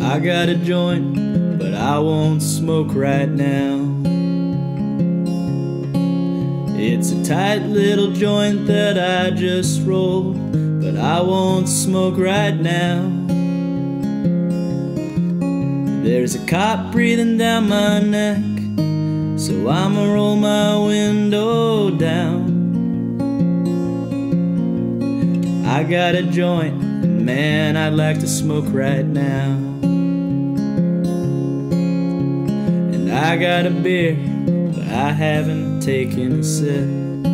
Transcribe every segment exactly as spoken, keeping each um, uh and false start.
I got a joint, but I won't smoke right now. It's a tight little joint that I just rolled, but I won't smoke right now. There's a cop breathing down my neck, so I'ma roll my window down. I got a joint, and man, I'd like to smoke right now. And I got a beer, but I haven't taken a sip.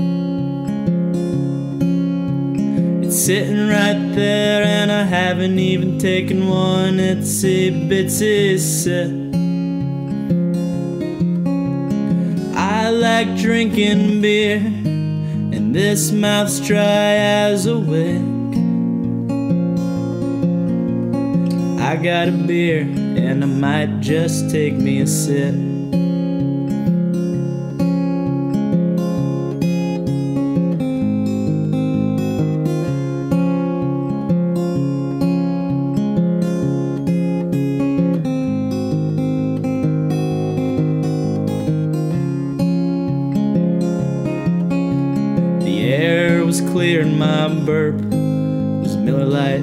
It's sitting right there, and I haven't even taken one itsy bitsy sip. I like drinking beer, and this mouth's dry as a wick. I got a beer, and I might just take me a sip. The air was clear and my burp was Miller Lite.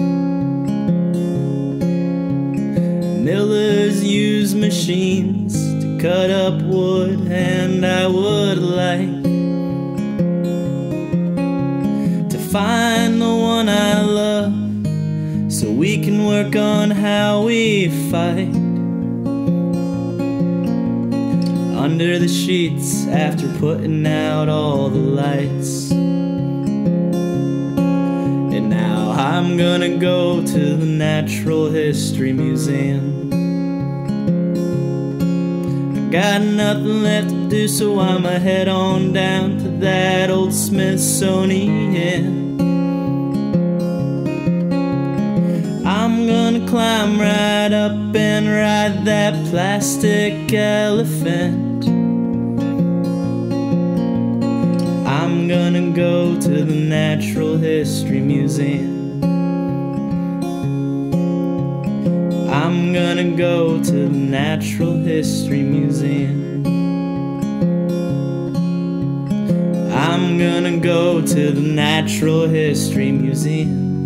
Millers use machines to cut up wood, and I would like to find the one I love, so we can work on how we fight. Under the sheets after putting out all the lights. And now I'm gonna go to the Natural History Museum. I got nothing left to do, so I'ma head on down to that old Smithsonian. I'm gonna climb right up and ride that plastic elephant. I'm gonna go to the Natural History Museum. I'm gonna go to the Natural History Museum. I'm gonna go to the Natural History Museum.